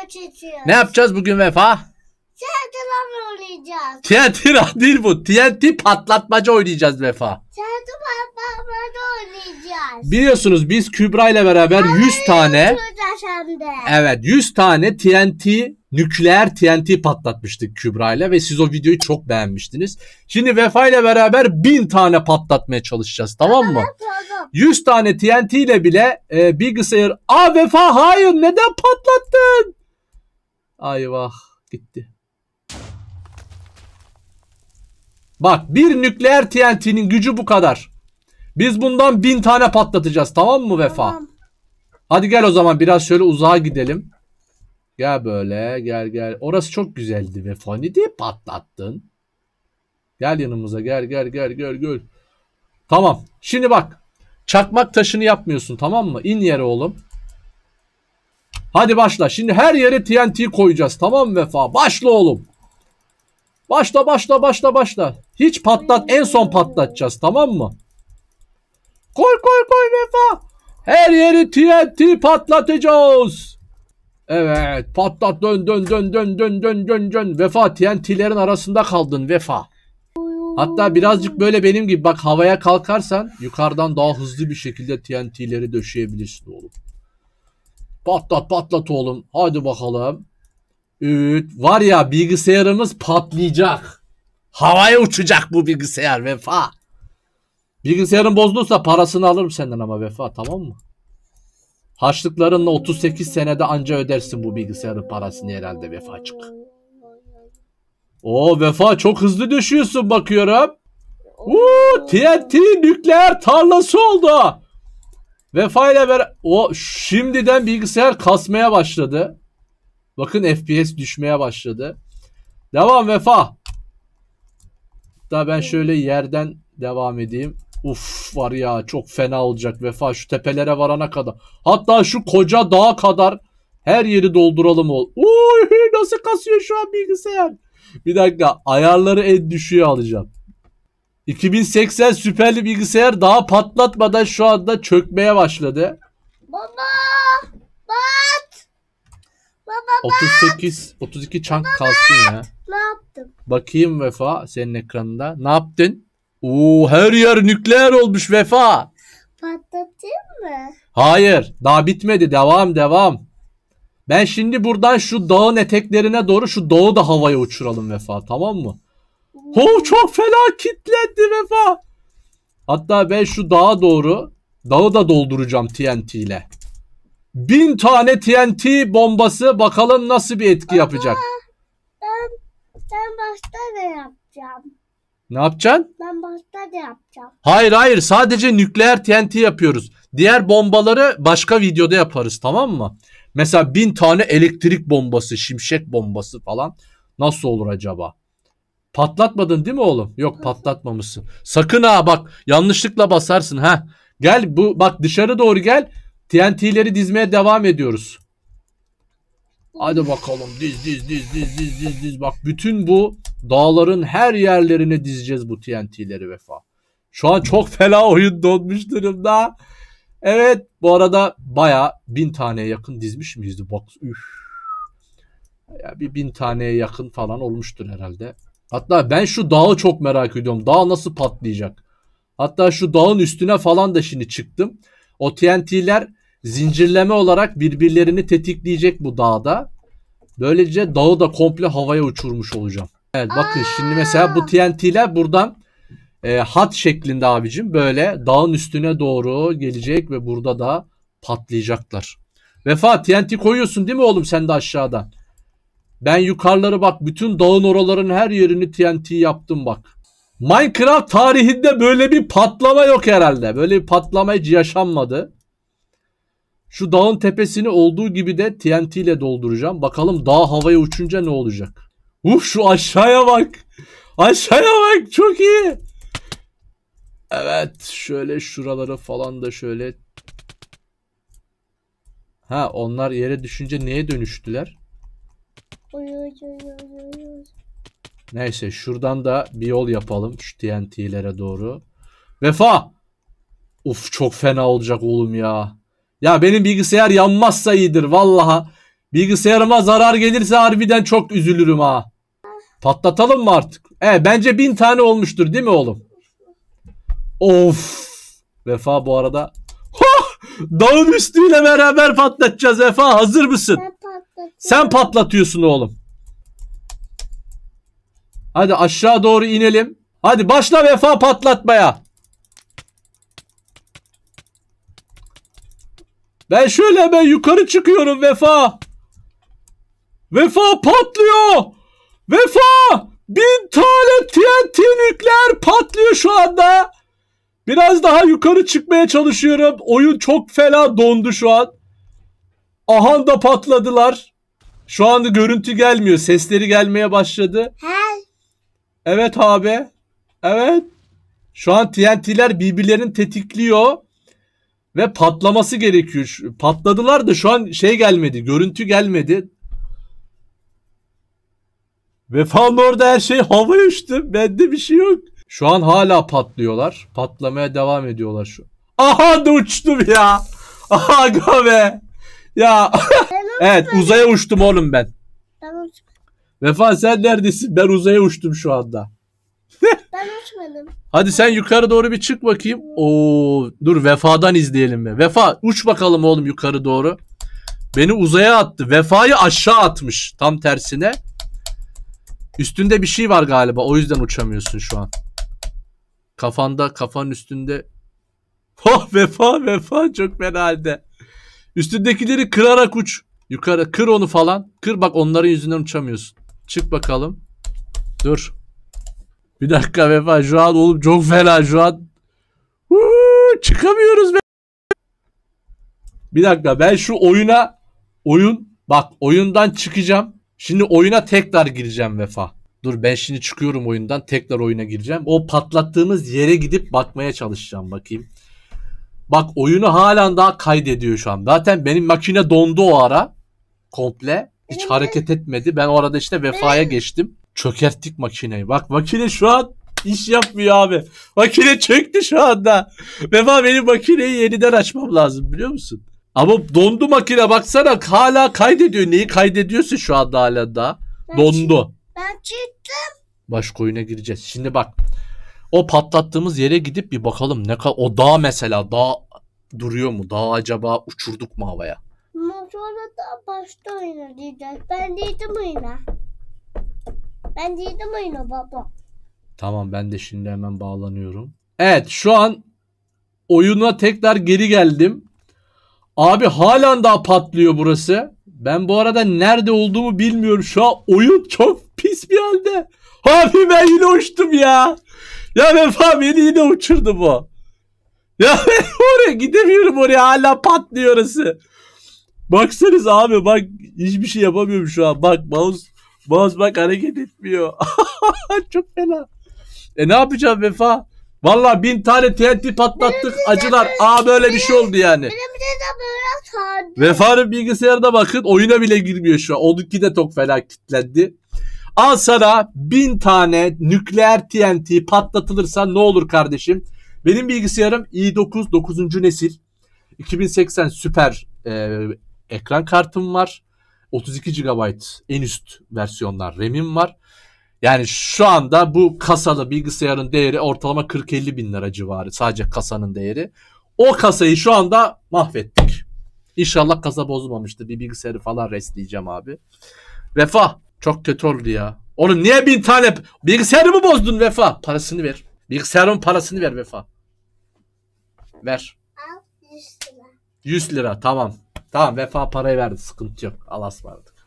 çekiyoruz. Ne yapacağız bugün Vefa? TNT'lerle oynayacağız. TNT değil bu. TNT patlatmaca oynayacağız Vefa. TNT patlatmaca oynayacağız. Biliyorsunuz biz Kübra ile beraber 100 tane Evet 100 tane nükleer TNT patlatmıştık Kübra ile ve siz o videoyu çok beğenmiştiniz. Şimdi Vefa ile beraber 1000 tane patlatmaya çalışacağız, tamam mı? Tamam. 100 tane TNT ile bile bilgisayar... Vefa hayır, neden patlattın? Ay vah, gitti. Bak, bir nükleer TNT'nin gücü bu kadar. Biz bundan 1000 tane patlatacağız, tamam mı Vefa? Tamam. Hadi gel o zaman biraz şöyle uzağa gidelim. Gel böyle, gel. Orası çok güzeldi Vefa. Ne diye patlattın? Gel yanımıza, gel. Tamam. Şimdi bak. Çakmak taşını yapmıyorsun, tamam mı? İn yere oğlum. Hadi başla. Şimdi her yere TNT koyacağız, tamam mı Vefa? Başla oğlum. Başla. Hiç patlat, en son patlatacağız, tamam mı? Koy Vefa. Her yeri TNT patlatacağız. Evet, patlat, dön. Vefa, TNT'lerin arasında kaldın Vefa. Hatta birazcık böyle benim gibi bak, havaya kalkarsan yukarıdan daha hızlı bir şekilde TNT'leri döşeyebilirsin oğlum. Patlat oğlum. Hadi bakalım. Evet, var ya, bilgisayarımız patlayacak. Havaya uçacak bu bilgisayar Vefa. Bilgisayarın bozduysa parasını alırım senden ama Vefa, tamam mı? Harçlıklarınla 38 senede anca ödersin bu bilgisayarın parasını herhalde Vefacık. Oo Vefa, çok hızlı düşüyorsun bakıyorum. TNT nükleer tarlası oldu. Vefa ile beraber şimdiden bilgisayar kasmaya başladı. Bakın, FPS düşmeye başladı. Devam Vefa. Hatta ben şöyle yerden devam edeyim. Uf, var ya, çok fena olacak Vefa, şu tepelere varana kadar. Hatta şu koca dağa kadar her yeri dolduralım ol. Uy, nasıl kasıyor şu an bilgisayar? Bir dakika, ayarları en düşüğe alacağım. 2080 süperli bilgisayar daha patlatmadan şu anda çökmeye başladı. Baba. Bat. Baba 32 çank kalsın ya. ne yaptım? Bakayım Vefa senin ekranında. Ne yaptın? Her yer nükleer olmuş Vefa. Patlatayım mı? Hayır, daha bitmedi. Devam. Ben şimdi buradan şu dağın eteklerine doğru şu dağı da havaya uçuralım Vefa, tamam mı? Çok fena kilitlendi Vefa. Hatta ben şu dağa doğru dağı da dolduracağım TNT ile. 1000 tane TNT bombası, bakalım nasıl bir etki yapacak. Ben başta da yapacağım. Ne yapacaksın? Ben başta da yapacağım. Hayır, sadece nükleer TNT yapıyoruz. Diğer bombaları başka videoda yaparız, tamam mı? Mesela 1000 tane elektrik bombası, şimşek bombası falan nasıl olur acaba? Patlatmadın değil mi oğlum? Yok, patlatmamışsın. Sakın ha, bak yanlışlıkla basarsın ha. Gel, bak dışarı doğru gel. TNT'leri dizmeye devam ediyoruz. Hadi bakalım, diz. Bak, bütün bu dağların her yerlerine dizeceğiz bu TNT'leri Vefa. Şu an çok fena oyun donmuş durumda. Evet, bu arada bayağı 1000 taneye yakın dizmiş miyiz? Bak, ya bir 1000 taneye yakın falan olmuştur herhalde. Hatta ben şu dağı çok merak ediyorum. Dağ nasıl patlayacak? Hatta şu dağın üstüne falan da şimdi çıktım. O TNT'ler zincirleme olarak birbirlerini tetikleyecek bu dağda. Böylece dağı da komple havaya uçurmuş olacağım. Evet, bakın şimdi mesela bu TNT'ler buradan hat şeklinde abicim böyle dağın üstüne doğru gelecek ve burada da patlayacaklar. Vefa, TNT koyuyorsun değil mi oğlum sen de aşağıdan? Ben yukarıları bak, bütün dağın oraların her yerini TNT yaptım bak. Minecraft tarihinde böyle bir patlama yok herhalde. Böyle bir patlama hiç yaşanmadı. Şu dağın tepesini olduğu gibi de TNT ile dolduracağım. Bakalım dağ havaya uçunca ne olacak? Şu aşağıya bak. Çok iyi. Evet, şöyle şuraları falan da şöyle. Onlar yere düşünce neye dönüştüler? Neyse, şuradan da bir yol yapalım şu TNT'lere doğru. Vefa. Çok fena olacak oğlum ya. Ya benim bilgisayar yanmazsa iyidir vallaha. Bilgisayarıma zarar gelirse harbiden çok üzülürüm ha. Patlatalım mı artık? Bence 1000 tane olmuştur değil mi oğlum? Of. Vefa bu arada. Dağın üstüyle beraber patlatacağız Vefa. Hazır mısın? Ben patlatacağım. Sen patlatıyorsun oğlum. Hadi aşağı doğru inelim. Hadi başla Vefa patlatmaya. Ben şöyle hemen yukarı çıkıyorum Vefa. Vefa patlıyor. Vefa 1000 tane TNT nükleer patlıyor şu anda. Biraz daha yukarı çıkmaya çalışıyorum. Oyun çok fena dondu şu an. Aha da patladılar. Şu anda görüntü gelmiyor. Sesleri gelmeye başladı. Her Evet abi. Evet. Şu an TNT'ler birbirlerini tetikliyor. Ve patlaması gerekiyor. Patladılar da şu an şey gelmedi. Görüntü gelmedi. Vefa'nın orada her şey havaya uçtu. Bende bir şey yok. Şu an hala patlıyorlar. Patlamaya devam ediyorlar şu. Aha da uçtum ya. Aha be. Ya. Evet uzaya uçtum oğlum ben. ben, uç, Vefa sen neredesin? Ben uzaya uçtum şu anda. ben uçmadım. Hadi sen yukarı doğru bir çık bakayım. Oo, dur Vefa'dan izleyelim mi? Vefa uç bakalım oğlum yukarı doğru. Beni uzaya attı. Vefa'yı aşağı atmış. Tam tersine. Üstünde bir şey var galiba. O yüzden uçamıyorsun şu an. Kafanın üstünde. Oh Vefa çok fena halde. Üstündekileri kırarak uç. Yukarı kır onu falan. Kır bak onların yüzünden uçamıyorsun. Çık bakalım. Dur. Bir dakika Vefa şu an oğlum çok fena şu an. Çıkamıyoruz be. Bir dakika ben şu oyundan çıkacağım. Şimdi oyuna tekrar gireceğim Vefa. Dur ben şimdi çıkıyorum oyundan tekrar oyuna gireceğim. O patlattığımız yere gidip bakmaya çalışacağım bakayım. Bak oyunu halen daha kaydediyor şu an. Zaten benim makine dondu o ara. Komple. Hiç hareket etmedi. Ben o arada işte Vefa'ya geçtim. Çökerttik makineyi. Bak makine şu an iş yapmıyor abi. Makine çöktü şu anda. Vefa benim makineyi yeniden açmam lazım biliyor musun? Ama dondu makine baksana hala kaydediyor. Neyi kaydediyorsa şu anda hala da. Dondu. Ben çıktım. Başka oyuna gireceğiz. Şimdi bak. O patlattığımız yere gidip bir bakalım. O dağ mesela. Dağ duruyor mu? Dağ acaba uçurduk mu havaya? Sonra da başta oyuna diyeceğiz. Ben değdim oyuna. Ben değdim oyuna baba. Tamam ben de şimdi hemen bağlanıyorum. Evet şu an oyuna tekrar geri geldim. Abi halen daha patlıyor burası. Ben bu arada nerede olduğumu bilmiyorum. Şu an oyun çok pis bir halde. Abi ben yine uçtum ya. Ya Vefa beni yine uçurdu bu. Ya ben oraya gidemiyorum oraya hala patlıyor orası. Baksanız abi bak hiçbir şey yapamıyorum şu an. Bak mouse bak hareket etmiyor. Çok fena. Ne yapacağım Vefa? Vallahi 1000 tane TNT patlattık acılar. Böyle bir şey oldu yani. Bir de böyle sardı. Vefa'nın bilgisayarda bakın oyuna bile girmiyor şu an. Onunki de çok fena kilitlendi. Al sana 1000 tane nükleer TNT patlatılırsa ne olur kardeşim? Benim bilgisayarım i9 9. nesil 2080 süper ekran kartım var. 32 GB en üst versiyonlar RAM'im var. Yani şu anda bu kasalı bilgisayarın değeri ortalama 40-50 bin lira civarı. Sadece kasanın değeri. O kasayı şu anda mahvettik. İnşallah kasa bozulmamıştır. Bir bilgisayarı falan restleyeceğim abi. Vefa çok kötü oldu ya. Oğlum niye 1000 tane bilgisayarı mı bozdun Vefa? Parasını ver. Bilgisayarın parasını ver Vefa. Ver. Al 100 lira. 100 lira tamam. Tamam Vefa parayı verdi. Sıkıntı yok. Allah'a ısmarladık.